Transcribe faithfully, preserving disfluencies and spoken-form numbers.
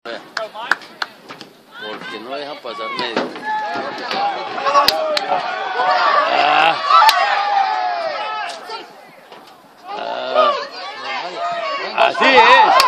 Porque no dejan pasar medio. Ah. Ah. Así es.